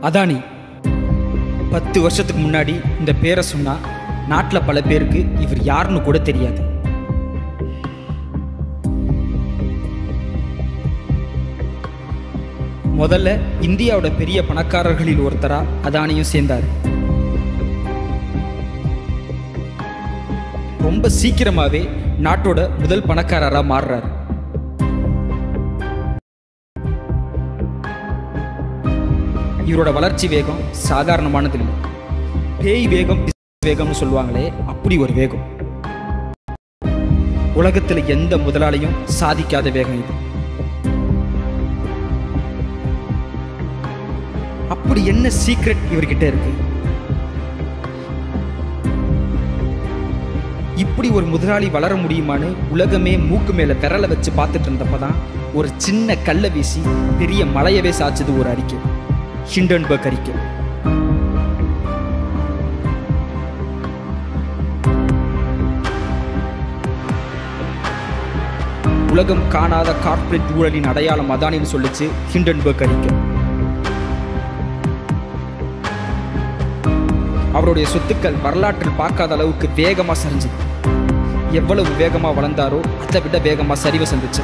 அதானி 10 வருஷத்துக்கு முன்னாடி இந்த பேரை சொன்னா நாட்டில் பல பேருக்கு இவர் யாருன்னு கூட தெரியாது. முதல்ல இந்தியாவோட பெரிய பணக்காரர்களில் ஒருத்தரா அதானியும் சேர்ந்தார். ரொம்ப சீக்கிரமாவே நாட்டோட முதல் பணக்காரரா மாறுறாரு. இவரோட வளர்ச்சி வேகம் சாதாரணமானது இல்லை. பேய் வேகம் வேகம்னு சொல்லுவாங்களே, அப்படி ஒரு வேகம். உலகத்துல எந்த முதலாளியும் சாதிக்காத வேகம் இது. அப்படி என்ன சீக்ரெட் இவர்கிட்ட இருக்கு? இப்படி ஒரு முதலாளி வளர முடியுமான்னு உலகமே மூக்கு மேல விரல வச்சு பார்த்துட்டு இருந்தப்பதான் ஒரு சின்ன கல்லை வீசி பெரிய மலையவே சாச்சுது ஒரு அறிக்கை, ஹிண்டன்பர்க் அறிக்கை. உலகம் காணாத கார்ப்பரேட் ஊழலின் அடையாளம் அதானின்னு சொல்லிச்சு ஹிண்டன்பர்க் அறிக்கை. அவருடைய சொத்துக்கள் வரலாற்றில் பார்க்காத அளவுக்கு வேகமா சரிஞ்சது. எவ்வளவு வேகமா வளர்ந்தாரோ அதை விட வேகமா சரிவை சந்திச்சு.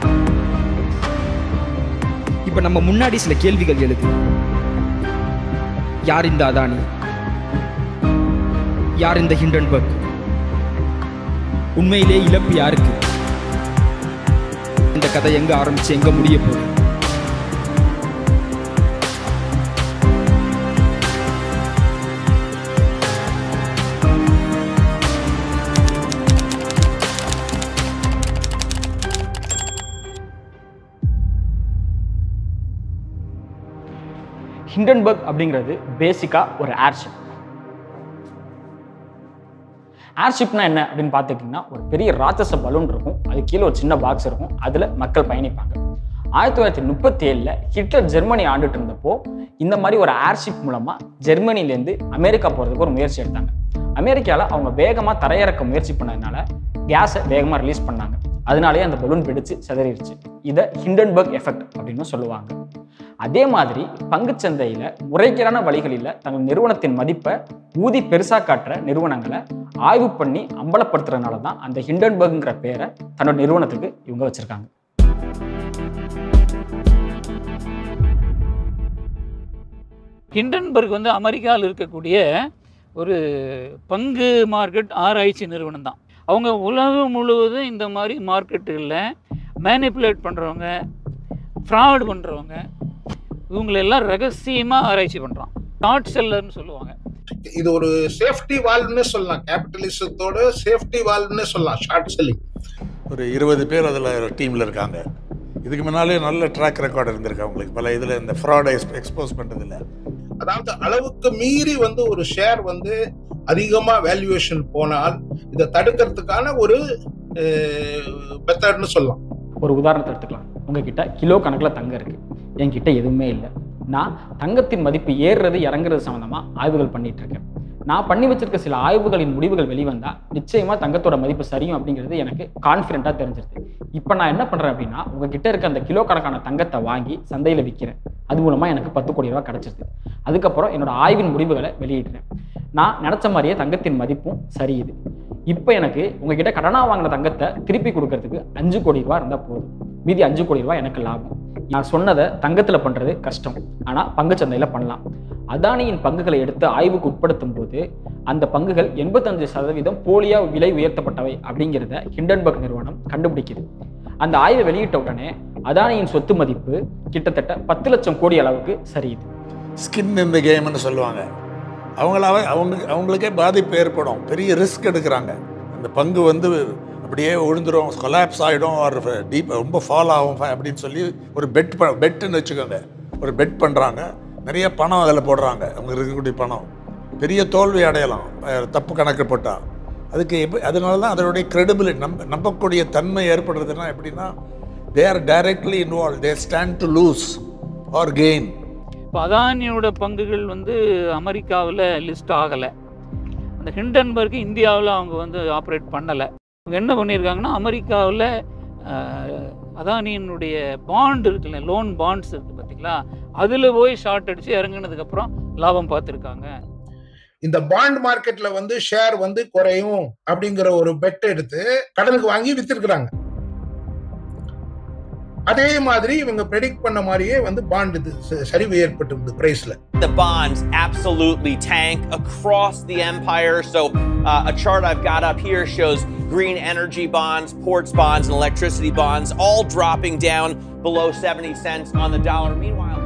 இப்ப நம்ம முன்னாடி சில கேள்விகள் எழுது. யார் இந்த அதானி? யார் இந்த ஹிண்டன்பர்க்? உண்மையிலே இழப்பு யாருக்கு? இந்த கதை எங்க ஆரம்பிச்சு எங்க முடிய போகுது? ஹிண்டன்பர்க் அப்படிங்கிறது பேசிக்காக ஒரு ஏர்ஷிப். ஏர்ஷிப்னா என்ன அப்படின்னு பார்த்துக்கிட்டிங்கன்னா, ஒரு பெரிய ராட்சச பலூன் இருக்கும், அது கீழே ஒரு சின்ன பாக்ஸ் இருக்கும், அதில் மக்கள் பயணிப்பாங்க. 1937 ஹிட்லர் ஜெர்மனி ஆண்டுட்டு இருந்தப்போ இந்த மாதிரி ஒரு ஏர்ஷிப் மூலமாக ஜெர்மனிலேருந்து அமெரிக்கா போகிறதுக்கு ஒரு முயற்சி எடுத்தாங்க. அமெரிக்காவில் அவங்க வேகமாக தரையிறக்க முயற்சி பண்ணதுனால கேஸை வேகமாக ரிலீஸ் பண்ணாங்க. அதனாலேயே அந்த பலூன் வெடிச்சு சிதறிடுச்சு. இதை ஹிண்டன்பர்க் எஃபெக்ட் அப்படின்னு சொல்லுவாங்க. அதே மாதிரி பங்குச்சந்தையில் முறைகேடான வழிகளில் தங்கள் நிறுவனத்தின் மதிப்பை ஊதி பெருசாக காட்டுற நிறுவனங்களை ஆய்வு பண்ணி அம்பலப்படுத்துறதுனால தான் அந்த ஹிண்டன்பர்க்ங்கிற பேரை தன்னோட நிறுவனத்துக்கு இவங்க வச்சிருக்காங்க. ஹிண்டன்பர்க் வந்து அமெரிக்காவில் இருக்கக்கூடிய ஒரு பங்கு மார்க்கெட் ஆராய்ச்சி நிறுவனம் தான். அவங்க உலகம் முழுவதும் இந்த மாதிரி மார்க்கெட்டுகளில் மேனிப்புலேட் பண்ணுறவங்க, ஃப்ராட் பண்ணுறவங்க, இவங்களெல்லாம் ரகசியமாக ஆராய்ச்சி பண்ணுறான். ஷார்ட் செல்லர்னு சொல்லுவாங்க. இது ஒரு சேஃப்டி வால்வ்னு சொல்லலாம். கேபிட்டலிசத்தோட சேஃப்டி வால்வ்னு சொல்லலாம் ஷார்ட் செல்லிங். ஒரு 20 பேர் அதில் டீமில் இருக்காங்க. இதுக்கு முன்னாலே நல்ல ட்ராக் ரெக்கார்டு இருந்திருக்கு அவங்களுக்கு. பல இதில் இந்த ஃப்ராடை எக்ஸ்போஸ் பண்ணுறதில்ல. அதாவது அளவுக்கு மீறி ஒரு ஷேர் அதிகமாக வேல்யூவேஷன் போனால் இதை தடுக்கிறதுக்கான ஒரு மெத்தட்னு சொல்லலாம். ஒரு உதாரணத்தை எடுத்துக்கலாம். உங்ககிட்ட கிலோ கணக்கில் தங்கம் இருக்குது, என்கிட்ட எதுவுமே இல்லை. நான் தங்கத்தின் மதிப்பு ஏறுறது இறங்குறது சம்மந்தமாக ஆய்வுகள் பண்ணிட்டு இருக்கேன். நான் பண்ணி வச்சிருக்க சில ஆய்வுகளின் முடிவுகள் வெளிவந்தால் நிச்சயமாக தங்கத்தோட மதிப்பு சரியும் அப்படிங்கிறது எனக்கு கான்ஃபிடென்ட்டாக தெரிஞ்சிருது. இப்போ நான் என்ன பண்ணுறேன் அப்படின்னா, உங்ககிட்ட இருக்க அந்த கிலோ கணக்கான தங்கத்தை வாங்கி சந்தையில் விற்கிறேன். அது மூலமாக எனக்கு 10 கோடி ரூபா கிடச்சிருது. அதுக்கப்புறம் என்னோட ஆய்வின் முடிவுகளை வெளியிடுறேன். நான் நினச்ச மாதிரியே தங்கத்தின் மதிப்பும் சரியுது. இப்போ எனக்கு உங்ககிட்ட கடனாக வாங்கின தங்கத்தை திருப்பி கொடுக்கறதுக்கு 5 கோடி ரூபா இருந்தால் போதும். மீதி 5 கோடி ரூபா எனக்கு லாபம். நான் சொன்னதை தங்கத்தில் பண்ணுறது கஷ்டம், ஆனால் பங்குச்சந்தையில் பண்ணலாம். அதானியின் பங்குகளை எடுத்து ஆய்வுக்கு உட்படுத்தும் போது அந்த பங்குகள் 85% போலியாக விலை உயர்த்தப்பட்டவை அப்படிங்கிறத ஹிண்டன்பர்க் நிறுவனம் கண்டுபிடிக்குது. அந்த ஆய்வை வெளியிட்ட உடனே அதானியின் சொத்து மதிப்பு கிட்டத்தட்ட 10 லட்சம் கோடி அளவுக்கு சரியுது. ஸ்கின் இந்த கேம்னு சொல்லுவாங்க. அவங்களுக்கே பாதிப்பு ஏற்படும். பெரிய ரிஸ்க் எடுக்கிறாங்க. அந்த பங்கு அப்படியே விழுந்துடும், கொலாப்ஸ் ஆகிடும், ஒரு டீப் ரொம்ப ஃபால் ஆகும் அப்படின்னு சொல்லி ஒரு பெட்டுன்னு வச்சுக்கோங்க. ஒரு பெட் பண்ணுறாங்க, நிறைய பணம் அதில் போடுறாங்க. அவங்க இருக்கக்கூடிய பணம் பெரிய தோல்வி அடையலாம் தப்பு கணக்கு போட்டால். அதுக்கு அதனால தான் அதனுடைய கிரெடிபிலிட்டி நம்பக்கூடிய தன்மை ஏற்படுறதுன்னா எப்படின்னா, they are directly involve, they stand to lose or gain. இப்போ அதானியோட பங்குகள் அமெரிக்காவில் லிஸ்ட் ஆகலை. அந்த ஹிண்டன்பர்க் இந்தியாவில் அவங்க ஆப்ரேட் பண்ணலை. அவங்க என்ன பண்ணியிருக்காங்கன்னா, அமெரிக்காவில் அதானியினுடைய பாண்ட் இருக்குல்ல, லோன் பாண்ட்ஸ் இருக்குது பார்த்தீங்களா, அதில் போய் ஷார்ட் அடித்து இறங்குனதுக்கப்புறம் லாபம் பார்த்துருக்காங்க. இந்த பாண்ட் மார்க்கெட்ல வந்து ஷேர் வந்து குறையும் அப்படிங்கிற ஒரு பெட் எடுத்து கடனுக்கு வாங்கி வித்திருக்கிறாங்க. அதே மாதிரி இவங்க predict பண்ண மாதிரியே வந்து பாண்ட் இது சரிவு ஏற்பட்டிருக்கு பிரைஸ்ல. The bonds absolutely tank across the empire. So a chart I've got up here shows green energy bonds, ports bonds, and electricity bonds all dropping down below 70 cents on the dollar. Meanwhile,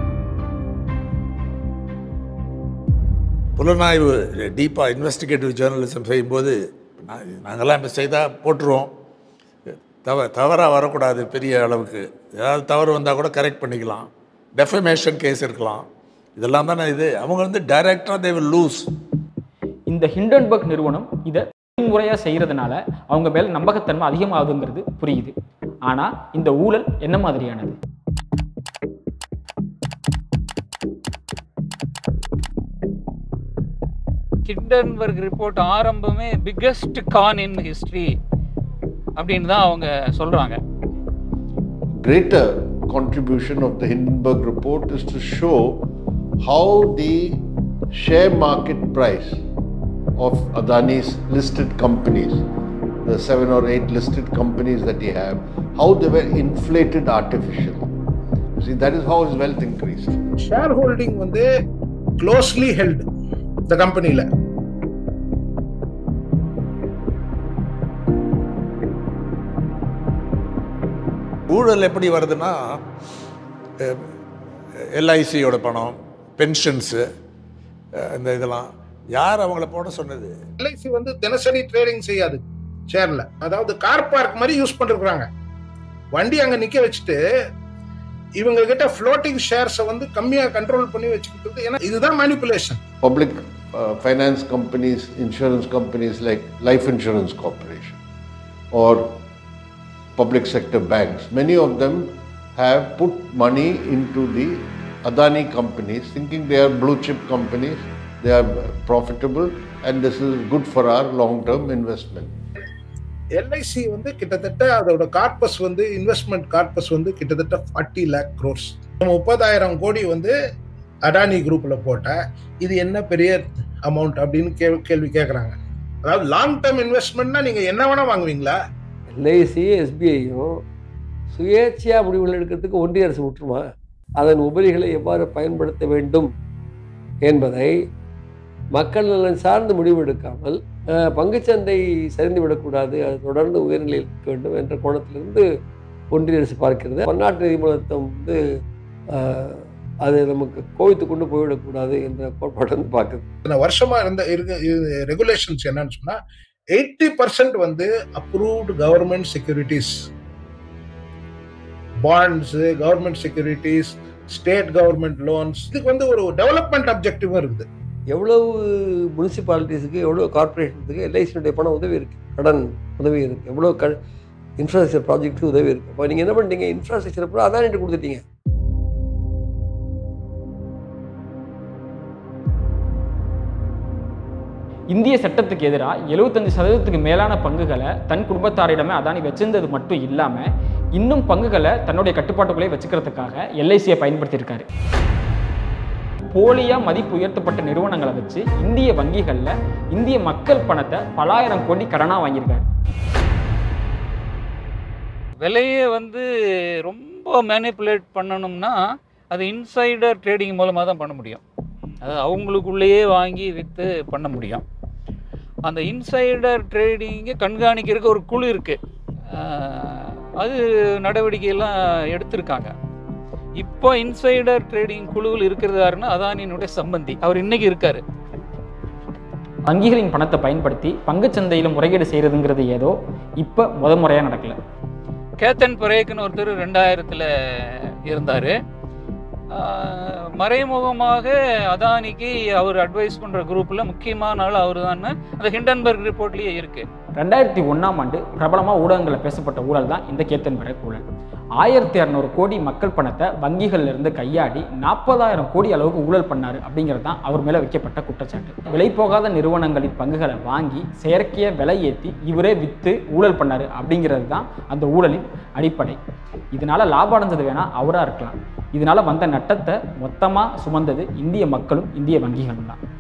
புலனாய்வு டீப்பாக investigative journalism செய்யும்போது நாங்கள்லாம் இப்போ செய்தால் போட்டுருவோம். தவறாக வரக்கூடாது, பெரிய அளவுக்கு ஏதாவது தவறு வந்தால் கூட கரெக்ட் பண்ணிக்கலாம், டெஃபமேஷன் கேஸ் இருக்கலாம், இதெல்லாம் தானே இது. அவங்க வந்து டைரக்டாக தே வில் லூஸ். இந்த ஹிண்டன்பர்க் நிறுவனம் இதை முறையாக செய்கிறதுனால அவங்க மேலே நம்பகத்தன்மை அதிகமாகுதுங்கிறது புரியுது. ஆனால் இந்த ஊழல் என்ன மாதிரியானது? ஹிண்டன்பர்க் ரிப்போர்ட் ஆரம்பமே பிக்கஸ்ட் கான் இன் ஹிஸ்ட்ரி அப்படின்னு தான் அவங்க சொல்கிறாங்க. Greater contribution of the Hindenburg report is to show how the share market price of Adani's listed companies, the 7 or 8 listed companies that he have, how they were inflated artificially. You see, that is how his wealth increased. Shareholding வந்து closely held the company-ல. ஊழல் எப்படி வருதுன்னா, எல்ஐசியோட பணம், பென்ஷன்ஸு, இந்த இதெல்லாம் யார் அவங்கள போட சொன்னது? எல்ஐசி வந்து தினசரி ட்ரேடிங் செய்யாது ஷேர்ல. அதாவது கார் பார்க் மாதிரி யூஸ் பண்ணிருக்காங்க. வண்டி அங்க நிக்க வச்சுட்டு இவங்க கிட்ட ஃப்ளோட்டிங் ஷேர்ஸை வந்து கம்மியா கண்ட்ரோல் பண்ணி வச்சுக்கிட்டு, ஏன்னா இதுதான் manipulation. Public finance companies, insurance companies like Life Insurance Corporation or public sector banks, many of them have put money into the Adani companies thinking they are blue chip companies, they are profitable and this is good for our long term investment. LIC வந்து கிட்டத்தட்ட அதோட corpus வந்து investment corpus வந்து கிட்டத்தட்ட 40 lakh crores. 30,000 கோடி வந்து அடானி குரூப்ல போட்ட இது என்ன பெரிய அமௌண்ட் அப்படின்னு கேள்வி கேட்கறாங்க. அதாவது லாங் டர்ம் இன்வெஸ்ட்மெண்ட்னா நீங்க என்ன வேணா வாங்குவீங்களா? எல்ஐசி எஸ்பிஐயும் சுயேட்சையாக முடிவுகள் எடுக்கிறதுக்கு ஒன்றிய அரசு விட்டுருமா? அதன் உபரிகளை எவ்வாறு பயன்படுத்த வேண்டும் என்பதை மக்கள் நலன் சார்ந்து முடிவு எடுக்காமல் பங்குச்சந்தை சரிந்து விடக்கூடாது, அது தொடர்ந்து உயர்நிலையில் இருக்க வேண்டும் என்ற கோணத்திலிருந்து ஒன்றிய அரசு பார்க்கிறது. பன்னாட்டு நிதி மூலத்தம் வந்து அது நமக்கு கோவித்து கொண்டு போய்விடக்கூடாது என்ற கோட்பாடு வந்து பார்க்குது. வருஷமா இருந்த ரெகுலேஷன்ஸ் என்னன்னு சொன்னா 80% வந்து approved government securities, bonds, government securities, state government loans, இதுக்கு வந்து ஒரு டெவலப்மெண்ட் அப்ஜெக்டிவும் இருக்குது. எவ்வளவு முனிசிபாலிட்டிஸுக்கு, எவ்வளோ கார்பரேஷனுக்கு எல்ஐசியுடைய பணம் உதவி இருக்குது, கடன் உதவி இருக்குது, எவ்வளோ இன்ஃப்ராஸ்ட்ரக்சர் ப்ராஜெக்ட்டுக்கு உதவி இருக்குது. அப்போ நீங்கள் என்ன பண்ணிட்டீங்க? இன்ஃப்ராஸ்ட்ரக்சர் பூரா அதானிட்டு கொடுத்துட்டீங்க. இந்திய சட்டத்துக்கு எதிராக 75% மேலான பங்குகளை தன் குடும்பத்தாரிடமே அதானி வச்சிருந்தது மட்டும் இல்லாமல் இன்னும் பங்குகளை தன்னுடைய கட்டுப்பாட்டுக்குள்ளே வச்சுக்கிறதுக்காக எல்ஐசியை பயன்படுத்தியிருக்காரு. போலியாக மதிப்பு உயர்த்தப்பட்ட நிறுவனங்களை வச்சு இந்திய வங்கிகளில் இந்திய மக்கள் பணத்தை பலாயிரம் கோடி கடனாக வாங்கியிருக்காரு. விலையை வந்து ரொம்ப மேனிப்புலேட் பண்ணணும்னா அது இன்சைடர் ட்ரேடிங் மூலமாக தான் பண்ண முடியும். அது அவங்களுக்குள்ளேயே வாங்கி விற்று பண்ண முடியும். அந்த இன்சைடர் ட்ரேடிங்கை கண்காணிக்கிறதுக்கு ஒரு குழு இருக்குது. அது நடவடிக்கையெல்லாம் எடுத்திருக்காங்க. இப்போ இன்சைடர் ட்ரேடிங் குழுவில் இருக்கிறது யாருன்னா அதானியினுடைய சம்பந்தி, அவர் இன்னைக்கு இருக்காரு. வங்கிகளின் பணத்தை பயன்படுத்தி பங்குச்சந்தையில் முறைகேடு செய்கிறதுங்கிறது ஏதோ இப்போ முறையாக நடக்கல. கேத்தன் பரேக்குன்னு ஒருத்தர் 2000 இருந்தார். மறைமுகமாக அதானிக்கு அவர் அட்வைஸ் பண்ணுற குரூப்பில் முக்கியமான ஆள் அவர் தான் அந்த ஹிண்டன்பர்க் ரிப்போர்ட்லேயே இருக்குது. 2001ஆம் ஆண்டு பிரபலமாக ஊடகங்களில் பேசப்பட்ட ஊழல் தான் இந்த கேத்தன் பரேக் ஊழல். 1200 கோடி மக்கள் பணத்தை வங்கிகள்ல இருந்து கையாடி 40,000 கோடி அளவுக்கு ஊழல் பண்ணாரு அப்படிங்கிறது தான் அவர் மேல வைக்கப்பட்ட குற்றச்சாட்டு. விலை போகாத நிறுவனங்களின் பங்குகளை வாங்கி செயற்கைய விலை ஏற்றி இவரே வித்து ஊழல் பண்ணாரு அப்படிங்கிறது தான் அந்த ஊழலின் அடிப்படை. இதனால லாபம் அடைஞ்சது வேணா அவரா இருக்கலாம், இதனால வந்த நட்டத்தை மொத்தமா சுமந்தது இந்திய மக்களும் இந்திய வங்கிகளும் தான்.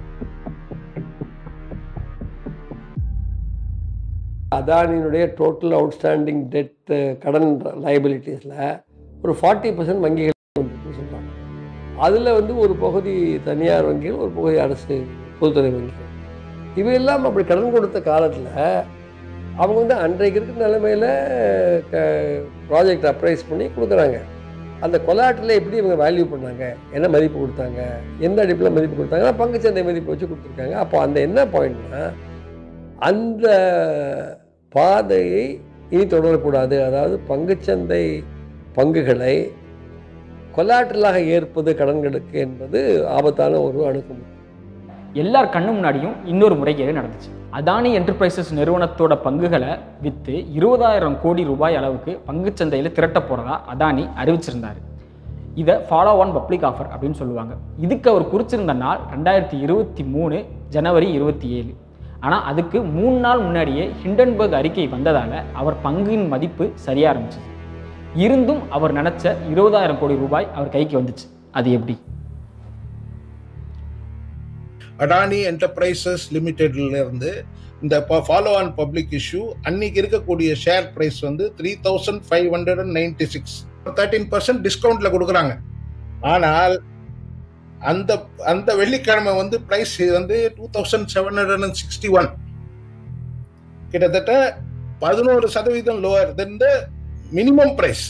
அதானியினுடைய டோட்டல் அவுட்ஸ்டாண்டிங் டெட் கடன் லைபிலிட்டிஸில் ஒரு 40% வங்கிகள் வந்து சொல்கிறாங்க. அதில் வந்து ஒரு பகுதி தனியார் வங்கிகள், ஒரு பகுதி அரசு பொதுத்துறை வங்கிகள். இவையெல்லாம் அப்படி கடன் கொடுத்த காலத்தில் அவங்க வந்து அன்றைக்கு இருக்கிற நிலைமையில் ப்ராஜெக்ட் அப்ரைஸ் பண்ணி கொடுக்குறாங்க. அந்த கொலாட்டில் எப்படி இவங்க வேல்யூ பண்ணாங்க, என்ன மதிப்பு கொடுத்தாங்க, எந்த அடிப்பில் மதிப்பு கொடுத்தாங்கன்னா பங்குச்சந்தை மதிப்பு வச்சு கொடுத்துருக்காங்க. அப்போ அந்த என்ன பாயிண்ட்னா, அந்த பாதையை இனி தொடரக்கூடாது. அதாவது பங்குச்சந்தை பங்குகளை கொலாட்டரலாக ஏற்பது கடன்களுக்கு என்பது ஆபத்தான ஒரு அணுகுமுறை. எல்லார் கண்ணு முன்னாடியும் இன்னொரு முறைகேடு நடந்துச்சு. அதானி என்டர்பிரைசஸ் நிறுவனத்தோட பங்குகளை விற்று 20,000 கோடி ரூபாய் அளவுக்கு பங்குச்சந்தையில் திரட்ட போகிறதா அதானி அறிவிச்சிருந்தார். இதை ஃபாலோ ஆன் பப்ளிக் ஆஃபர் அப்படின்னு சொல்லுவாங்க. இதுக்கு அவர் குறிச்சிருந்த நாள் 2023 ஜனவரி 27. ஆனால் அதுக்கு 3 நாள் முன்னாடியே ஹிண்டன்பர்க் அறிக்கை வந்ததால் அவர் பங்கின் மதிப்பு சரிய ஆரம்பிச்சது. இருந்தும் அவர் நினச்ச 20,000 கோடி ரூபாய் அவர் கைக்கு வந்துச்சு. அது எப்படி? அடானி என்டர்பிரைசஸ் லிமிடெட்ல இருந்து இந்த ஃபாலோ ஆன் பப்ளிக் இஷ்யூ அன்னைக்கு இருக்கக்கூடிய ஷேர் பிரைஸ் வந்து 3,596, 13% டிஸ்கவுண்ட்ல கொடுக்குறாங்க. ஆனால் அந்த அந்த வெள்ளிக்கிழமை வந்து பிரைஸ் வந்து 2,761, கிட்டத்தட்ட 11% lower then the minimum price.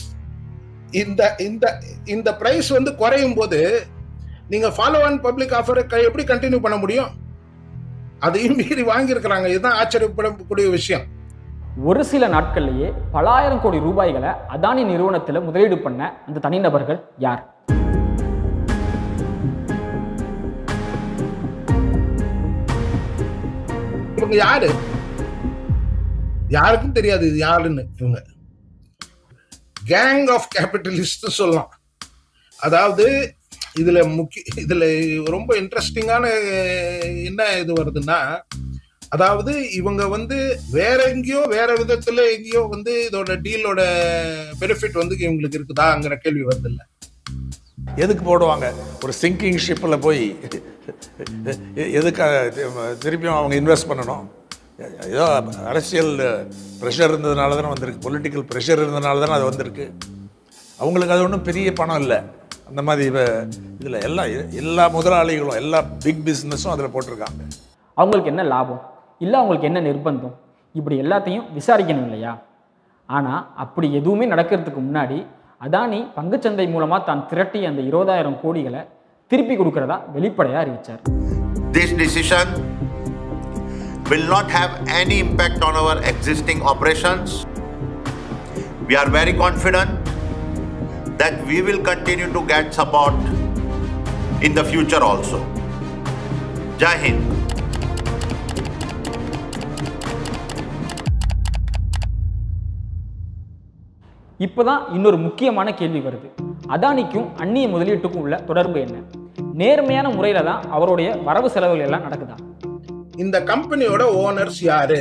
இந்த பிரைஸ் வந்து குறையும் போது நீங்க ஃபாலோ ஆன் பப்ளிக் ஆஃபரை எப்படி கண்டினியூ பண்ண முடியும்? அதையும் மீறி வாங்கியிருக்கிறாங்க. இதுதான் ஆச்சரியப்படக்கூடிய விஷயம். ஒரு சில நாட்கள்லேயே பல ஆயிரம் கோடி ரூபாய்களை அதானி நிறுவனத்தில் முதலீடு பண்ண அந்த தனிநபர்கள் யார்? இவங்க யாரு? யாருக்கும் தெரியாது இது யாருன்னு. இவங்க கேங் ஆஃப் கேபிட்டலிஸ்ட் சொல்லலாம். அதாவது இதுல ரொம்ப இன்ட்ரெஸ்டிங்கான என்ன இது வருதுன்னா, அதாவது இவங்க வந்து வேற எங்கேயோ வேற விதத்துல எங்கேயோ வந்து இதோட டீலோட பெனிஃபிட் வந்து இவங்களுக்கு இருக்குதாங்கிற கேள்வி வருது. இல்ல எதுக்கு போடுவாங்க? ஒரு சிங்கிங் ஷிப்பில் போய் எதுக்காக திருப்பியும் அவங்க இன்வெஸ்ட் பண்ணணும்? ஏதோ அரசியல் ப்ரெஷர் இருந்ததுனால தானே வந்திருக்கு, பொலிட்டிக்கல் ப்ரெஷர் இருந்ததுனால தானே அது வந்திருக்கு. அவங்களுக்கு அது ஒன்றும் பெரிய பணம் இல்லை. அந்த மாதிரி இதில் எல்லா முதலாளிகளும் எல்லா பிக் பிஸ்னஸும் அதில் போட்டிருக்காங்க. அவங்களுக்கு என்ன லாபம் இல்லை, அவங்களுக்கு என்ன நிர்பந்தம், இப்படி எல்லாத்தையும் விசாரிக்கணும் இல்லையா? ஆனால் அப்படி எதுவுமே நடக்கிறதுக்கு முன்னாடி அதானி பங்குச்சந்தை மூலமாக தான் திரட்டிய அந்த 20,000 கோடிகளை திருப்பி கொடுக்கறதா வெளிப்படையாக அறிவித்தார். This decision will not have any impact on our existing operations. We are very confident that we will continue to get support in the future also. Jai Hind. இப்போதான் இன்னொரு முக்கியமான கேள்வி வருது. அதானிக்கும் அந்நிய முதலீட்டுக்கும் உள்ள தொடர்பு என்ன? நேர்மையான முறையில தான் அவருடைய வரவு செலவுகள் எல்லாம் நடக்குதா? இந்த கம்பெனியோட ஓனர்ஸ் யாரு?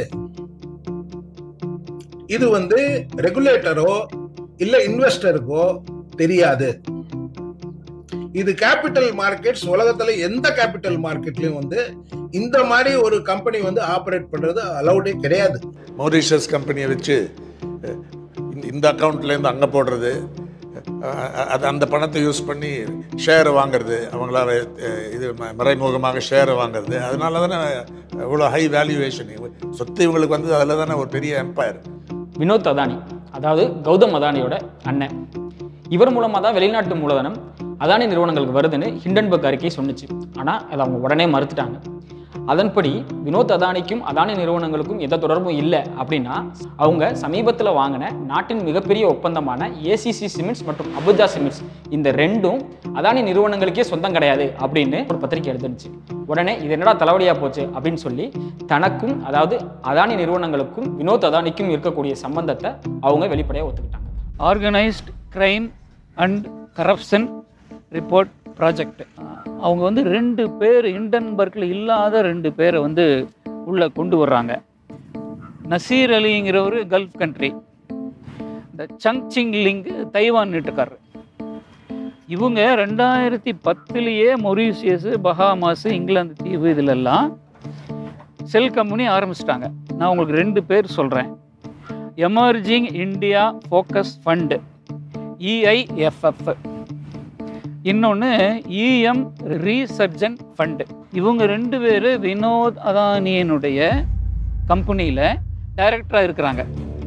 இது வந்து ரெகுலேட்டரோ இல்ல இன்வெஸ்டருக்கோ தெரியாது. இது கேபிட்டல் மார்க்கெட்ஸ், உலகத்துல எந்த கேபிட்டல் மார்க்கெட்லயும் வந்து இந்த மாதிரி ஒரு கம்பெனி வந்து ஆபரேட் பண்றது அலௌடே கிடையாது. மொரிஷியஸ் கம்பெனியை வச்சு இந்த அக்கௌண்ட்லேருந்து அங்கே போடுறது, அது அந்த பணத்தை யூஸ் பண்ணி ஷேரை வாங்குறது, அவங்களால இது மறைமுகமாக ஷேரை வாங்குறது. அதனால தானே இவ்வளோ ஹை வேல்யூவேஷன் சொத்து இவங்களுக்கு வந்து. அதில் தானே ஒரு பெரிய எம்பையர். வினோத் அதானி, அதாவது கௌதம் அதானியோட அண்ணன், இவர் மூலமாக தான் வெளிநாட்டு மூலதனம் அதானி நிறுவனங்களுக்கு வருதுன்னு ஹிண்டன்பர்க் அறிக்கை சொன்னிச்சு. ஆனால் அதை அவங்க உடனே மறுத்துட்டாங்க. அதன்படி வினோத் அதானிக்கும் அதானி நிறுவனங்களுக்கும் எந்த தொடர்பும் இல்லை அப்படின்னா, அவங்க சமீபத்தில் வாங்கின நாட்டின் மிகப்பெரிய ஒப்பந்தமான ஏசிசி சிமெண்ட்ஸ் மற்றும் அபுஜா சிமெண்ட்ஸ், இந்த ரெண்டும் அதானி நிறுவனங்களுக்கே சொந்தம் கிடையாது அப்படின்னு ஒரு பத்திரிகை எழுதுனுச்சு. உடனே இது என்னடா தலைவலியாக போச்சு அப்படின்னு சொல்லி தனக்கும், அதாவது அதானி நிறுவனங்களுக்கும் வினோத் அதானிக்கும் இருக்கக்கூடிய சம்பந்தத்தை அவங்க வெளிப்படையாக ஒத்துக்கிட்டாங்க. Organised crime and corruption report project. அவங்க வந்து 2 பேர் ஹிண்டன்பர்க்கில் இல்லாத 2 பேரை வந்து உள்ளே கொண்டு வர்றாங்க. நசீர் அலிங்கிறவர் கல்ஃப் கண்ட்ரி, இந்த சங்சிங் லிங் தைவான் நீட்டுக்காரர். இவங்க 2010 மொரீஷியஸ், பஹாமாஸ், இங்கிலாந்து தீவு இதிலெல்லாம் செல் கம்பெனி ஆரம்பிச்சிட்டாங்க. நான் உங்களுக்கு 2 பேர் சொல்கிறேன். Emerging India focus fund EIFF, இன்னொன்று EM ரீசர்ஜன் ஃபண்டு. இவங்க 2 பேர் வினோத் அதானியனுடைய கம்பெனியில் டைரக்டராக இருக்கிறாங்க.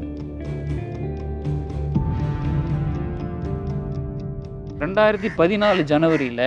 ஜனவரியில்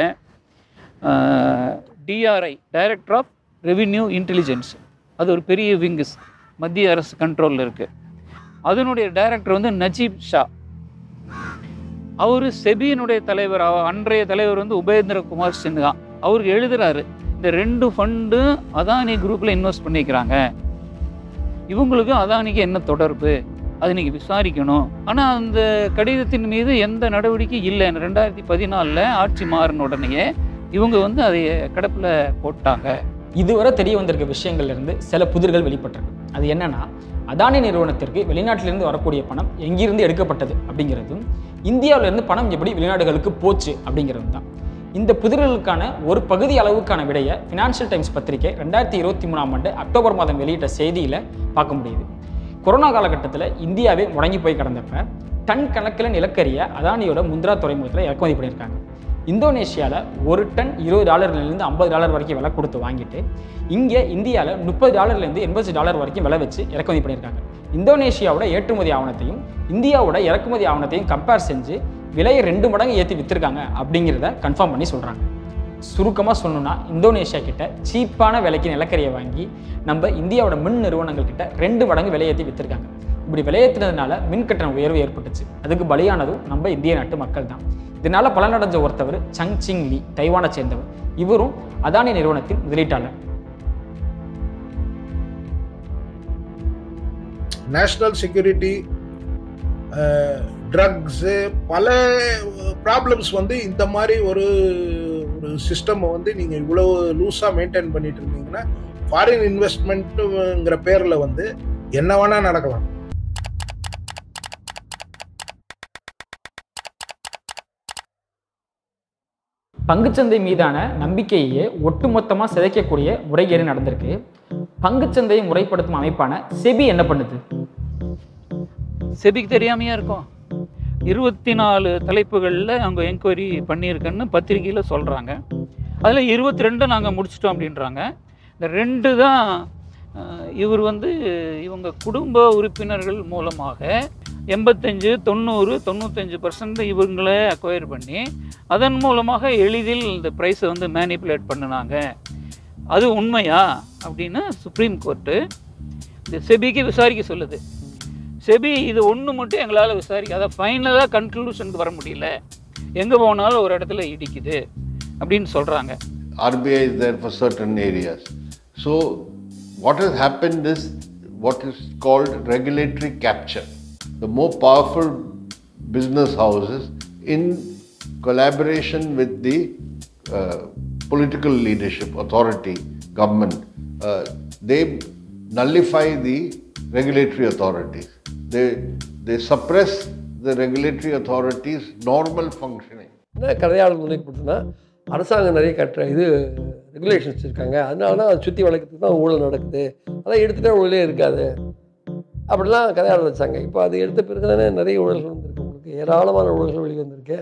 DRI, director of revenue intelligence, அது ஒரு பெரிய விங்ஸ் மத்திய அரசு கண்ட்ரோலில் இருக்குது. அதனுடைய டைரக்டர் வந்து நஜீப் ஷா. அவர் செபியினுடைய தலைவர், அன்றைய தலைவர் வந்து உபேந்திர குமார் சின்ஹா. அவருக்கு எழுதுகிறாரு, இந்த 2 ஃபண்டு அதானி குரூப்பில் இன்வெஸ்ட் பண்ணிக்கிறாங்க, இவங்களுக்கு அதானிக்கு என்ன தொடர்பு, அது நீங்கள் விசாரிக்கணும். ஆனால் அந்த கடிதத்தின் மீது எந்த நடவடிக்கை இல்லை. 2014 ஆட்சி மாறின உடனேயே இவங்க வந்து அதை கிடப்பில் போட்டாங்க. இதுவரை தெரிய வந்திருக்க விஷயங்கள்லேருந்து சில புதிர்கள் வெளிப்பட்டிருக்கு. அது என்னன்னா, அதானி நிறுவனத்திற்கு வெளிநாட்டிலிருந்து வரக்கூடிய பணம் எங்கிருந்து எடுக்கப்பட்டது அப்படிங்கிறதும், இந்தியாவிலிருந்து பணம் எப்படி வெளிநாடுகளுக்கு போச்சு அப்படிங்கிறது தான். இந்த புதிர்களுக்கான ஒரு பகுதி அளவுக்கான விடையை ஃபினான்ஷியல் டைம்ஸ் பத்திரிகை 2023 அக்டோபர் மாதம் வெளியிட்ட செய்தியில் பார்க்க முடியுது. கொரோனா காலகட்டத்தில் இந்தியாவே முடங்கி போய் கிடந்தப்ப டன் கணக்கில் நிலக்கரியை அதானியோட முந்த்ரா துறைமுகத்தில் இறக்குமதி பண்ணியிருக்காங்க. இந்தோனேஷியாவில் ஒரு டன் $20 $50 வரைக்கும் விலை கொடுத்து வாங்கிட்டு இங்கே இந்தியாவில் $30 $80 வரைக்கும் விலை வச்சு இறக்குமதி பண்ணியிருக்காங்க. இந்தோனேஷியாவோட ஏற்றுமதி ஆவணத்தையும் இந்தியாவோட இறக்குமதி ஆவணத்தையும் கம்பேர் செஞ்சு விலையை 2 மடங்கு ஏற்றி விற்றுருக்காங்க அப்படிங்கிறத கன்ஃபார்ம் பண்ணி சொல்கிறாங்க. சுருக்கமாக சொல்லணும்னா, இந்தோனேஷியா கிட்ட சீப்பான விலைக்கு நிலக்கரியை வாங்கி நம்ம இந்தியாவோட மின் நிறுவனங்கள் கிட்ட 2 மடங்கு விலையேற்றி விற்றுருக்காங்க. இப்படி விலையேற்றினதுனால மின் கட்டண உயர்வு ஏற்பட்டுச்சு. அதுக்கு பலியானதும் நம்ம இந்திய நாட்டு மக்கள் தான். இதனால பலனடைஞ்ச ஒருத்தவர் சங்சிங் லி, தைவானை சேர்ந்தவர். இவரும் அதானி நிறுவனத்தின் முதலீட்டாளர். நேஷனல் செக்யூரிட்டி, ட்ரக்ஸு, பல ப்ராப்ளம்ஸ் வந்து இந்த மாதிரி ஒரு சிஸ்டம் வந்து நீங்கள் இவ்வளோ லூஸாக மெயின்டைன் பண்ணிட்டு இருந்தீங்கன்னா ஃபாரின் இன்வெஸ்ட்மெண்ட்டுங்கிற பேரில் வந்து என்ன வேணால் நடக்கலாம். பங்குச்சந்தை மீதான நம்பிக்கையே ஒட்டுமொத்தமாக சிதைக்கக்கூடிய முறைகேடு நடந்திருக்கு. பங்குச்சந்தையை முறைப்படுத்தும் அமைப்பான செபி என்ன பண்ணுது? செபிக்கு தெரியாமையா இருக்கும். 24 தலைப்புகளில் அவங்க என்கொயரி பண்ணியிருக்கேன்னு பத்திரிகையில் சொல்கிறாங்க. அதில் 22 நாங்கள் முடிச்சிட்டோம் அப்படின்றாங்க. இந்த 2 தான் இவர் வந்து இவங்க குடும்ப உறுப்பினர்கள் மூலமாக 85, 90, 95% இவங்களே அக்வயர் பண்ணி அதன் மூலமாக எளிதில் இந்த ப்ரைஸை வந்து மேனிப்புலேட் பண்ணினாங்க. அது உண்மையா அப்படின்னு சுப்ரீம் கோர்ட்டு இந்த செபிக்கு விசாரிக்க சொல்லுது. செபி இது ஒன்று மட்டும் எங்களால் விசாரிக்க, அதை ஃபைனலாக கன்க்ளூஷனுக்கு வர முடியல, எங்கே போனாலும் ஒரு இடத்துல இடிக்குது அப்படின்னு சொல்கிறாங்க. RBI is there for certain areas. So what has happened is what is called regulatory capture. The more powerful business houses, in collaboration with the political leadership, authority, government, they nullify the regulatory authorities. They suppress the regulatory authorities' normal functioning. என்ன கதையாளர் முனைப்பட்டுனா அரசாங்கம் நிறைய regulations இருக்காங்க, அதனால தான் அதை சுற்றி வளர்க்கறதுக்கு தான் ஊழல் நடக்குது, அதான் எடுத்துகிட்டா ஊழலே இருக்காது அப்படிலாம் கதையாளர் வச்சாங்க. இப்போ அது எடுத்த பிறகு தானே நிறைய ஊழல்கள் வந்திருக்கு, உங்களுக்கு ஏராளமான ஊழல்கள் வெளியே வந்திருக்கு.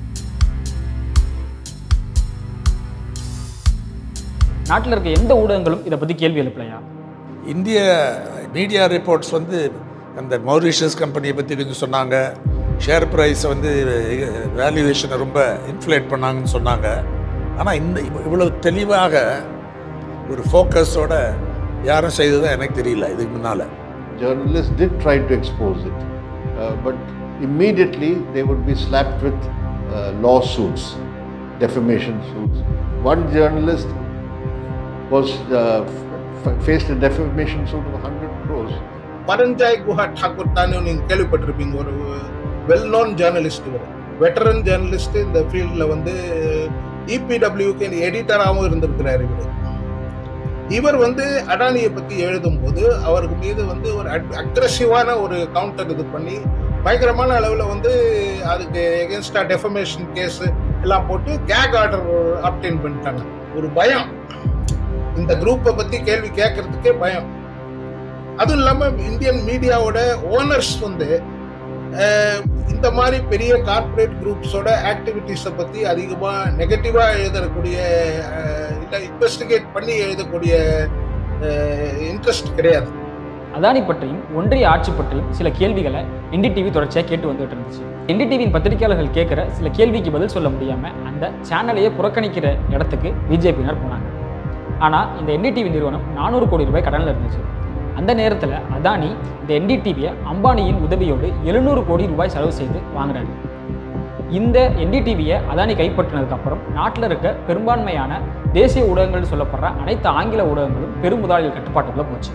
நாட்டில் இருக்க எந்த ஊடகங்களும் இதை பற்றி கேள்வி எழுப்பலையா? இந்திய மீடியா ரிப்போர்ட்ஸ் வந்து அந்த மௌரிஷியஸ் கம்பெனியை பற்றி கொஞ்சம் சொன்னாங்க. ஷேர் ப்ரைஸை வந்து வேல்யூவேஷனை ரொம்ப இன்ஃப்ளேட் பண்ணாங்கன்னு சொன்னாங்க. ஆனால் இவ்வளவு தெளிவாக ஒரு ஃபோக்கஸோட யாரும் செய்ததாக எனக்கு தெரியல இதுக்கு முன்னால். Journalists did try to expose it, but immediately they would be slapped with lawsuits, defamation suits. One journalist was faced a defamation suit of 100 crores. பரஞ்சாய் Guha Thakur தானே நீங்கள் கேள்விப்பட்டிருப்பீங்க. ஒரு வெல் நோன் ஜேர்னலிஸ்ட், இவர் வெட்டரன் ஜேர்னலிஸ்ட். இந்த ஃபீல்டில் வந்து EPWக்கு எடிட்டராகவும் இருந்திருக்கிறார். இவர் வந்து அடானியை பற்றி எழுதும் போது அவருக்கு மீது வந்து ஒரு அக்ரெசிவான ஒரு கவுண்டர் இது பண்ணி பயங்கரமான அளவில் வந்து அதுக்கு எகென்ஸ்டா டெஃபமேஷன் கேஸ் எல்லாம் போட்டு கேக் ஆர்டர் அப்டெயின் பண்ணிட்டாங்க. ஒரு பயம், இந்த குரூப்பை பற்றி கேள்வி கேட்கறதுக்கே பயம். அதுவும் இல்லாமல் இந்தியன் மீடியாவோட ஓனர்ஸ் வந்து இந்த மாதிரி பெரிய கார்பரேட் குரூப்ஸோட ஆக்டிவிட்டிஸை பற்றி அதிகமாக நெகட்டிவாக எழுதக்கூடிய இல்லை இன்வெஸ்டிகேட் பண்ணி எழுதக்கூடிய இன்ட்ரெஸ்ட் கிடையாது. அதானி பற்றியும் ஒன்றிய ஆட்சி பற்றியும் சில கேள்விகளை NDTV தொடர்ச்சியாக கேட்டு வந்துட்டு இருந்துச்சு. NDTVயின் பத்திரிகையாளர்கள் கேட்குற சில கேள்விக்கு பதில் சொல்ல முடியாமல் அந்த சேனலையே புறக்கணிக்கிற இடத்துக்கு பிஜேபியினர் போனாங்க. ஆனால் இந்த NDTV நிறுவனம் 400 கோடி ரூபாய் கடனில் இருந்துச்சு. அந்த நேரத்தில் அதானி இந்த NDTVயை அம்பானியின் உதவியோடு 700 கோடி ரூபாய் செலவு செய்து வாங்குறாரு. இந்த NDTVயை அதானி கைப்பற்றினதுக்கு அப்புறம் நாட்டில் இருக்க பெரும்பான்மையான தேசிய ஊடகங்கள் சொல்லப்படுற அனைத்து ஆங்கில ஊடகங்களும் பெரும் முதலாளிகள் கட்டுப்பாட்டுக்குள்ள போச்சு.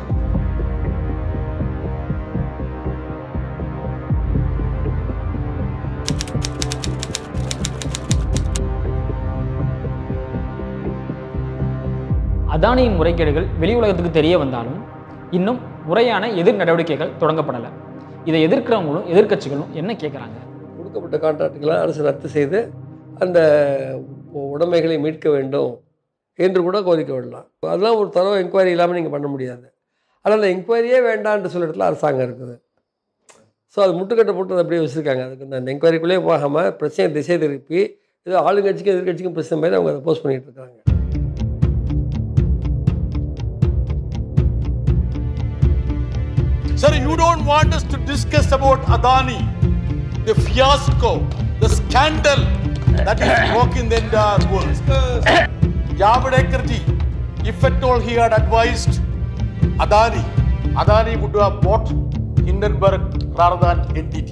அதானியின் முறைகேடுகள் வெளி உலகத்துக்கு தெரிய வந்தாலும் இன்னும் முறையான எதிர் நடவடிக்கைகள் தொடங்கப்படலை. இதை எதிர்க்கிறவங்களும் எதிர்க்கட்சிகளும் என்ன கேட்குறாங்க? கொடுக்கப்பட்ட கான்ட்ராக்டுகளை அரசு ரத்து செய்து அந்த உடைமைகளை மீட்க வேண்டும் என்று கூட கோரிக்கை விடலாம். அதெல்லாம் ஒரு தரவு என்கொயரி இல்லாமல் நீங்கள் பண்ண முடியாது. ஆனால் அந்த என்கொயரியே வேண்டான்னு சொல்ல இடத்துல அரசாங்கம் இருக்குது. ஸோ அது முட்டுக்கட்டை போட்டு அப்படியே வச்சுருக்காங்க. அதுக்கு அந்த என்கொயரிக்குள்ளேயே போகாமல் பிரச்சனையை திசை திருப்பி ஏதோ ஆளுங்கட்சிக்கும் எதிர்கட்சிக்கும் பிரச்சனை மாதிரி அவங்க அதை போஸ்ட் பண்ணிகிட்டு இருக்காங்க. Sir, you don't want us to discuss about Adani, the fiasco, the scandal that is rocking the entire world. Javadekar ji, if at all he had advised Adani would have bought Hindenburg rather than NTT.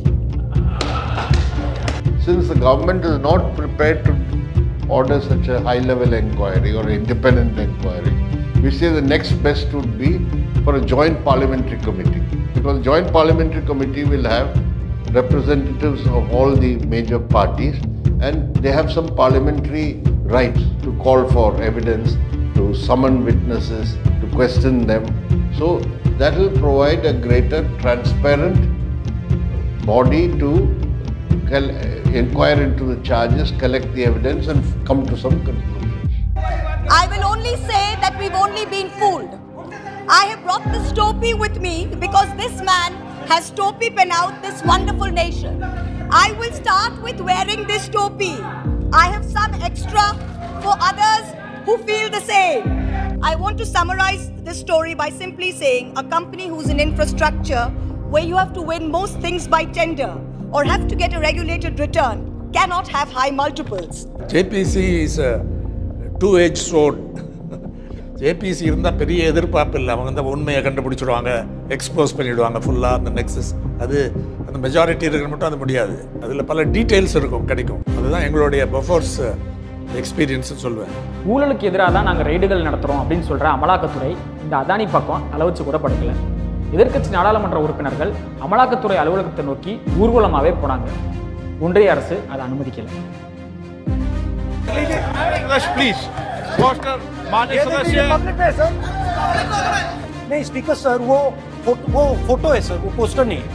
Since the government is not prepared to order such a high-level inquiry or independent inquiry, we say the next best would be for a joint parliamentary committee, because joint parliamentary committee will have representatives of all the major parties and they have some parliamentary rights to call for evidence, to summon witnesses, to question them. So that will provide a greater transparent body to inquire into the charges, collect the evidence and come to some conclusions. I will only say that we've only been fooled. I have brought this topi with me because this man has topi pen out this wonderful nation. I will start with wearing this topi. I have some extra for others who feel the same. I want to summarize this story by simply saying a company who's in infrastructure where you have to win most things by tender or have to get a regulated return cannot have high multiples. JPC is a two-edged sword. JPC இருந்தால் பெரிய எதிர்பார்ப்பு இல்லை. அவங்க வந்து உண்மையை கண்டுபிடிச்சிடுவாங்க, expose பண்ணிவிடுவாங்க ஃபுல்லாக அந்த நெக்ஸஸ். அது அந்த மெஜாரிட்டி இருக்கிற மட்டும் அது முடியாது. அதில் பல டீட்டெயில்ஸ் இருக்கும், கிடைக்கும். அதுதான் எங்களுடைய பஃபோர்ஸ் எக்ஸ்பீரியன்ஸ்னு சொல்லுவேன். ஊழலுக்கு எதிராக தான் நாங்கள் ரைடுகள் நடத்துகிறோம் அப்படின்னு சொல்கிற அமலாக்கத்துறை இந்த அதானி பக்கம் அளவச்சு கூட படுக்கல. எதிர்க்கட்சி நாடாளுமன்ற உறுப்பினர்கள் அமலாக்கத்துறை அலுவலகத்தை நோக்கி ஊர்வலமாகவே போனாங்க. ஒன்றிய அரசு அதை அனுமதிக்கலை. नहीं स्पीकर सर, वो फोटो है सर, वो पोस्टर नहीं है.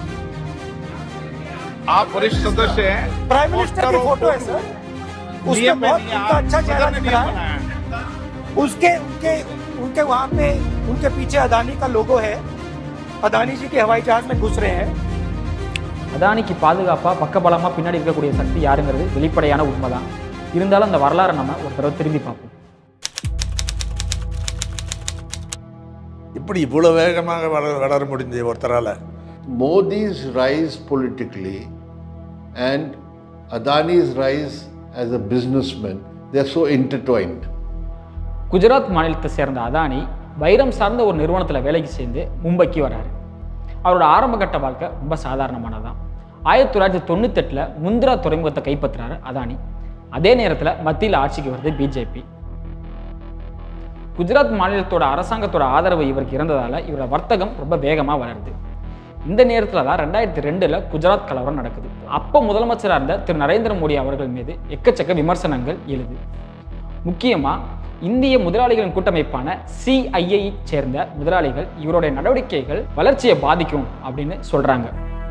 आप वरिष्ठ सदस्य हैं, प्राइम मिनिस्टर की फोटो है सर. उसके बहुत उनका अच्छा चेहरा दिख रहा है. उनके वहाँ पे उनके पीछे अदानी का लोगो है. अदानी जी के हवाई जहाज में घुस रहे हैं. அதானிக்கு பாதுகாப்பாக பக்கபலமாக பின்னாடி இருக்கக்கூடிய சக்தி யாருங்கிறது வெளிப்படையான உண்மைதான். இருந்தாலும் அந்த வரலாறை நம்ம ஒரு தடவை திரும்பி பார்ப்போம். இப்படி இவ்வளவு வேகமாக வளர முடிஞ்ச ஒருத்தரால. Modi's rise politically and Adani's rise as a businessman, they are so intertwined. Gujarat மாநிலத்தை சேர்ந்த அதானி வைரம் சார்ந்த ஒரு நிறுவனத்தில் வேலைக்கு சேர்ந்து மும்பைக்கு வராரு. அவரோட ஆரம்பகட்ட வாழ்க்கை ரொம்ப சாதாரணமானதான். 1998 முந்திரா துறைமுகத்தை கைப்பற்றுறாரு அதானி. அதே நேரத்தில் மத்தியில் ஆட்சிக்கு வருது பிஜேபி. குஜராத் மாநிலத்தோட அரசாங்கத்தோட ஆதரவு இவருக்கு இருந்ததால் இவரோட வர்த்தகம் ரொம்ப வேகமாக வளருது. இந்த நேரத்தில் தான் 2002 குஜராத் கலவரம் நடக்குது. அப்போ முதலமைச்சராக இருந்த திரு நரேந்திர மோடி அவர்கள் மீது எக்கச்சக்க விமர்சனங்கள் எழுது. முக்கியமாக இந்திய முதலாளிகளின் கூட்டமைப்பான CII சேர்ந்த முதலாளிகள் இவருடைய நடவடிக்கைகள் வளர்ச்சியை பாதிக்கும் அப்படின்னு சொல்றாங்க.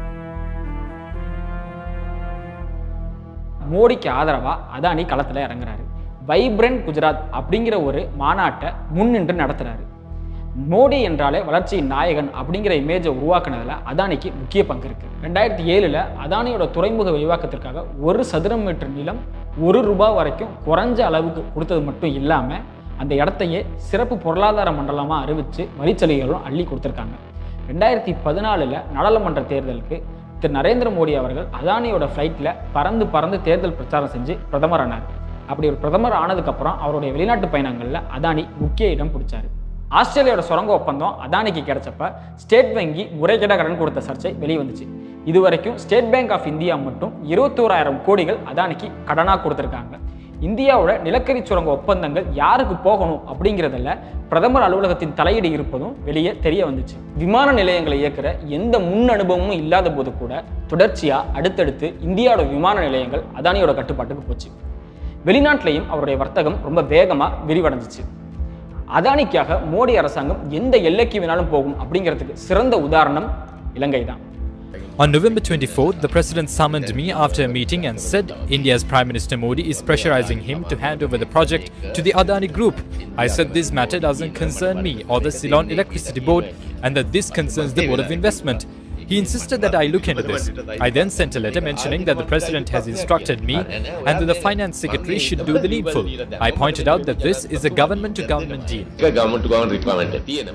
மோடிக்கு ஆதரவா அதானி களத்தில் இறங்குறாரு. வைப்ரண்ட் குஜராத் அப்படிங்கிற ஒரு மாநாட்டை முன்னின்று நடத்துறாரு. மோடி என்றாலே வளர்ச்சியின் நாயகன் அப்படிங்கிற இமேஜை உருவாக்குனதுல அதானிக்கு முக்கிய பங்கு இருக்கு. 2007 அதானியோட துறைமுக விரிவாக்கத்திற்காக 1 சதுர மீட்டர் நிலம் ₹1 வரைக்கும் குறைஞ்ச அளவுக்கு கொடுத்தது மட்டும் இல்லாம அந்த இடத்தையே சிறப்பு பொருளாதார மண்டலமா அறிவிச்சு வரிச்சலுகைகளும் அள்ளி கொடுத்துருக்காங்க. 2014 நாடாளுமன்ற தேர்தலுக்கு திரு நரேந்திர மோடி அவர்கள் அதானியோட ஃப்ளைட்ல பறந்து தேர்தல் பிரச்சாரம் செஞ்சு பிரதமர் ஆனார். அப்படி ஒரு பிரதமர் ஆனதுக்கப்புறம் அவருடைய வெளிநாட்டு பயணங்களில் அதானி முக்கிய இடம் பிடிச்சாரு. ஆஸ்திரேலியாவோட சுரங்க ஒப்பந்தம் அதானிக்கு கிடைச்சப்ப ஸ்டேட் வங்கி முறைகேட கடன் கொடுத்த சர்ச்சை வெளிவந்துச்சு. இதுவரைக்கும் ஸ்டேட் பேங்க் ஆஃப் இந்தியா மட்டும் 21,000 கோடிகள் அதானிக்கு கடனாக கொடுத்துருக்காங்க. இந்தியாவோட நிலக்கரி சுரங்க ஒப்பந்தங்கள் யாருக்கு போகணும் அப்படிங்கிறதுல பிரதமர் அலுவலகத்தின் தலையீடு இருப்பதும் வெளியே தெரிய வந்துச்சு. விமான நிலையங்களை இயக்குற எந்த முன் அனுபவமும் இல்லாத போது கூட தொடர்ச்சியாக அடுத்தடுத்து இந்தியாவோட விமான நிலையங்கள் அதானியோட கட்டுப்பாட்டுக்கு போச்சு. வெளிநாட்டிலையும் அவருடைய வர்த்தகம் ரொம்ப வேகமாக விரிவடைஞ்சிச்சு. அதானிக்காக மோடி அரசாங்கம் எந்த எல்லைக்கு வேணாலும் போகும் அப்படிங்கிறதுக்கு சிறந்த உதாரணம் இலங்கை தான். On November 24th, the President summoned me after a meeting and said India's Prime Minister Modi is pressurizing him to hand over the project to the Adani Group. I said this matter doesn't concern me or the Ceylon Electricity Board and that this concerns the Board of Investment. He insisted that I look into this. I then sent a letter mentioning that the President has instructed me and that the Finance Secretary should do the needful. I pointed out that this is a government-to-government deal. Government-to-government requirement.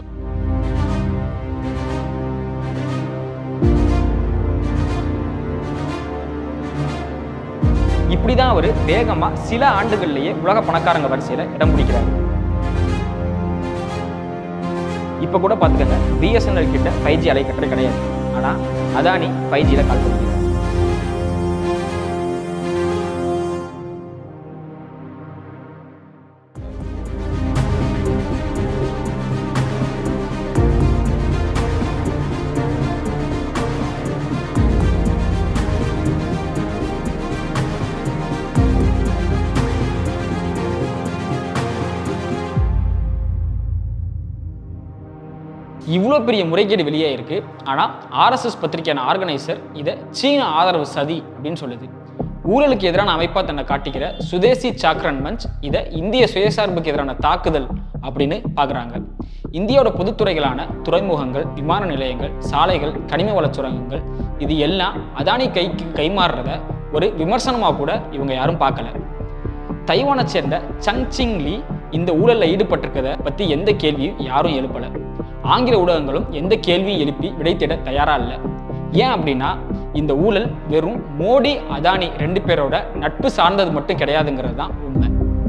இப்படிதான் அவர் வேகமா சில ஆண்டுகள்லயே உலக பணக்காரங்க வரிசையில இடம் பிடிக்கிறார். இப்ப கூட பாத்துக்கங்க, BSNL கிட்ட 5G அலைக்கற்றை கிடையாது. ஆனா அதானி 5Gல கால் பண்ணிக்கிறார். இவ்வளோ பெரிய முறைகேடு வெளியே இருக்கு. ஆனால் RSS பத்திரிகையான ஆர்கனைசர் இதை சீன ஆதரவு சதி அப்படின்னு சொல்லுது. ஊழலுக்கு எதிரான அமைப்பாக தன்னை காட்டிக்கிற சுதேசி சாக்ரன் மஞ்ச் இதை இந்திய சுயசார்புக்கு எதிரான தாக்குதல் அப்படின்னு பார்க்குறாங்க. இந்தியாவோட பொதுத்துறைகளான துறைமுகங்கள், விமான நிலையங்கள், சாலைகள், கனிம வள சுரங்கங்கள் இது எல்லாம் அதானி கைக்கு கைமாறுறத ஒரு விமர்சனமாக கூட இவங்க யாரும் பார்க்கல. தைவானை சேர்ந்த சங் சிங் லீ இந்த ஊழலில் ஈடுபட்டிருக்கிறத பற்றி எந்த கேள்வியும் யாரும் எழுப்பலை. ஆங்கில ஊடகங்களும் எந்த கேள்வியும் எழுப்பி விடை தேட தயாரா இல்லை. ஏன் அப்படின்னா இந்த ஊழல் வெறும் மோடி அதானி 2 பேரோட நட்பு சார்ந்தது மட்டும் கிடையாதுங்கிறது தான் உண்மை.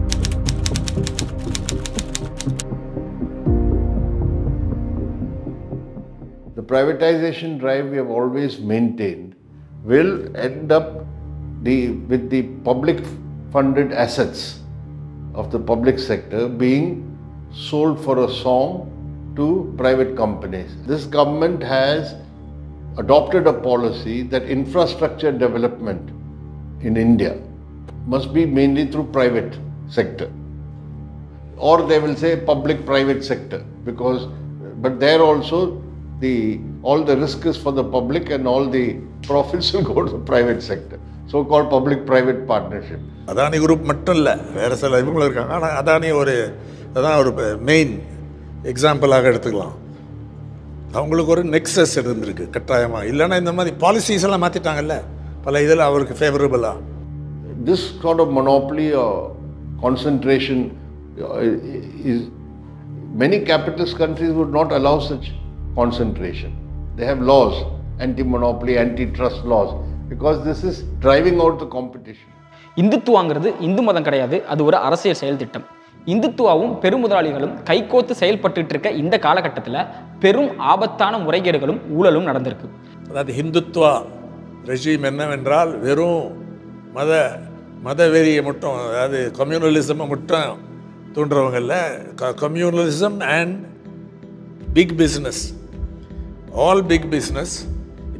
The privatization drive we have always maintained will end up with the public funded assets of the public sector being sold for a song to private companies. This government has adopted a policy that infrastructure development in India must be mainly through private sector, or they will say public-private sector, but there also all the risk is for the public and all the profits will go to the private sector, so-called public-private partnership. Adani group மட்டும் இல்லை, வேறு சில இவங்களும் இருக்காங்க. ஆனால் அதானி அதான் ஒரு main எக்ஸாம்பிளாக எடுத்துக்கலாம். அவங்களுக்கு ஒரு நெக்ஸஸ் இருந்திருக்கு கட்டாயமாக. இல்லைன்னா இந்த மாதிரி பாலிசிஸ் எல்லாம் மாற்றிட்டாங்கல்ல பல இதில் அவருக்கு ஃபேவரபுளாக. This sort of monopoly or concentration is, many capitalist countries would not allow such concentration. They have laws, anti-monopoly, antitrust laws, because this is driving out the competition. இந்துத்துவாங்கிறது Hindu மதம் கிடையாது, அது ஒரு அரசியல் செயல் திட்டம். இந்துத்துவாவும் பெருமுதலாளிகளும் கைகோத்து செயல்பட்டு இருக்க இந்த காலகட்டத்தில் பெரும் ஆபத்தான முறைகேடுகளும் ஊழலும் நடந்திருக்கு. அதாவது ஹிந்துத்துவா ரெஜிம் என்னவென்றால் வெறும் மதவெறியை மட்டும், அதாவது கம்யூனலிசமை மட்டும் தூண்டுறவங்களில் communalism and big business, all big business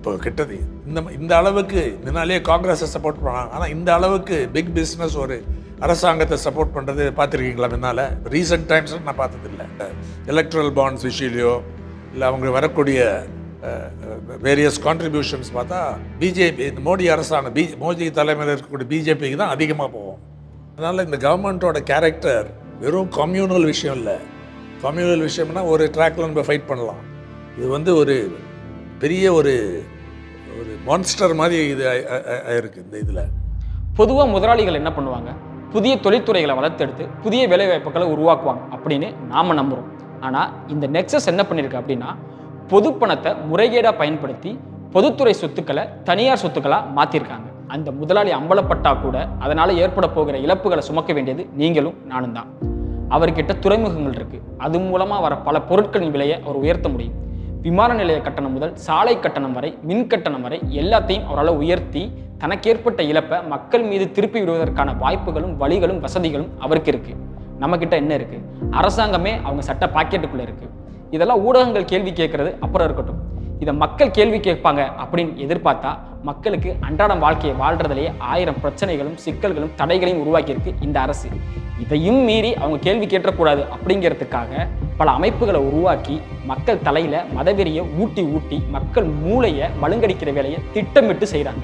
இப்போ கிட்டது இந்த அளவுக்கு முன்னாலே காங்கிரஸை சப்போர்ட் பண்ணாங்க. ஆனால் இந்த அளவுக்கு பிக் பிஸ்னஸ் ஒரு அரசாங்கத்தை சப்போர்ட் பண்ணுறது பார்த்துருக்கீங்களா? முன்னால் ரீசெண்ட் டைம்ஸில் நான் பார்த்ததில்லை. எலக்ட்ரல் பாண்ட்ஸ் விஷயிலையோ இல்லை அவங்க வரக்கூடிய வேரியஸ் கான்ட்ரிபியூஷன்ஸ் பார்த்தா பிஜேபி, இந்த மோடி அரசாங்கம், மோடி தலைமையில் இருக்கக்கூடிய பிஜேபிக்கு தான் அதிகமாக போகும். அதனால் இந்த கவர்மெண்ட்டோட கேரக்டர் வெறும் கம்யூனல் விஷயம் இல்லை. கம்யூனல் விஷயம்னா ஒரு ட்ராக்ல நம்ம ஃபைட் பண்ணலாம். இது வந்து ஒரு பெரிய ஒரு மான்ஸ்டர் மாதிரி இது இருக்குது. இந்த இதில் பொதுவாக முதலாளிகள் என்ன பண்ணுவாங்க? புதிய தொழில்துறைகளை வளர்த்தெடுத்து புதிய வேலைவாய்ப்புகளை உருவாக்குவாங்க அப்படின்னு நாம் நம்புகிறோம். ஆனால் இந்த நெக்ஸஸ் என்ன பண்ணியிருக்கு அப்படின்னா, பொது பணத்தை முறைகேடாக பயன்படுத்தி பொதுத்துறை சொத்துக்களை தனியார் சொத்துக்களாக மாற்றிருக்காங்க. அந்த முதலாளி அம்பலப்பட்டா கூட அதனால் ஏற்பட போகிற இழப்புகளை சுமக்க வேண்டியது நீங்களும் நானும் தான். அவர்கிட்ட துறைமுகங்கள் இருக்குது. அது மூலமாக வர பல பொருட்களின் விலையை அவர் உயர்த்த முடியும். விமான நிலைய கட்டணம் முதல் சாலை கட்டணம் வரை, மின் கட்டணம் வரை எல்லாத்தையும் அவரால் உயர்த்தி தனக்கேற்பட்ட இழப்பை மக்கள் மீது திருப்பி விடுவதற்கான வாய்ப்புகளும் வழிகளும் வசதிகளும் அவருக்கு இருக்குது. நம்மக்கிட்ட என்ன இருக்குது? அரசாங்கமே அவங்க சட்ட பாக்கெட்டுக்குள்ளே இருக்குது. இதெல்லாம் ஊடகங்கள் கேள்வி கேட்கறது அப்புறம் இருக்கட்டும். இதை மக்கள் கேள்வி கேட்பாங்க அப்படின்னு எதிர்பார்த்தா மக்களுக்கு அன்றாடம் வாழ்க்கையை வாழ்றதுலேயே 1000 பிரச்சனைகளும் சிக்கல்களும் தடைகளையும் உருவாக்கியிருக்கு இந்த அரசு. இதையும் மீறி அவங்க கேள்வி கேட்டக்கூடாது அப்படிங்கிறதுக்காக பல அமைப்புகளை உருவாக்கி மக்கள் தலையில மதவெறியை ஊட்டி மக்கள் மூளையை மழுங்கடிக்கிற வேலையை திட்டமிட்டு செய்கிறாங்க.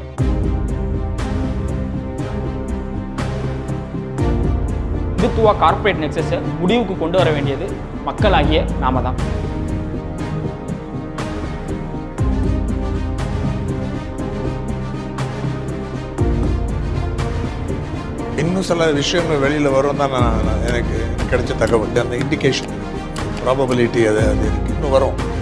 இந்துத்துவா கார்ப்பரேட் நெக்ஸஸை முடிவுக்கு கொண்டு வர வேண்டியது மக்களாகிய நாம தான். இன்னும் சில விஷயங்கள் வெளியில் வரும் தான் எனக்கு கிடைச்ச தகவல். அந்த இண்டிகேஷன் ப்ராபபிலிட்டி அது இன்னும் வரும்.